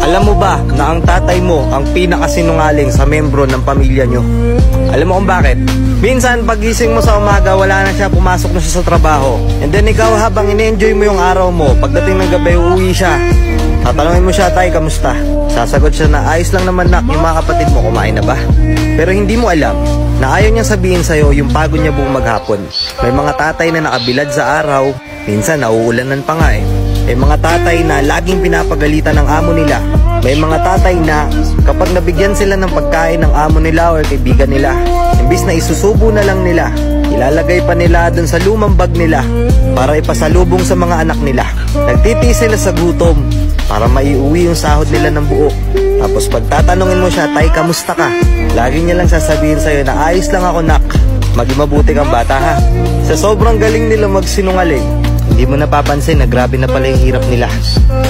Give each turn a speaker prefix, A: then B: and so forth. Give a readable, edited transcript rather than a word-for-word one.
A: Alam mo ba na ang tatay mo ang pinakasinungaling sa membro ng pamilya nyo? Alam mo kung bakit? Minsan pagising mo sa umaga, wala na siya, pumasok na siya sa trabaho. And then ikaw habang ine-enjoy mo yung araw mo, pagdating ng gabi uuwi siya, tatanungin mo siya, tay, kamusta? Sasagot siya na ayos lang naman nak, yung mga kapatid mo kumain na ba? Pero hindi mo alam na ayaw niyang sabihin sa'yo yung pagod niya buong maghapon. May mga tatay na nakabilad sa araw, minsan nauulanan pa nga eh. May mga tatay na laging pinapagalitan ng amo nila. May mga tatay na kapag nabigyan sila ng pagkain ng amo nila o kaibigan nila, imbis na isusubo na lang nila, ilalagay pa nila dun sa lumang bag nila para ipasalubong sa mga anak nila. Nagtitiis sila sa gutom para maiuwi yung sahod nila ng buo. Tapos pag tatanungin mo siya, tay, kamusta ka? Lagi niya lang sasabihin sa'yo na ayos lang ako nak, maging mabuti kang bata ha. Sa sobrang galing nila magsinungaling, hindi mo napapansin na grabe na pala yung hirap nila.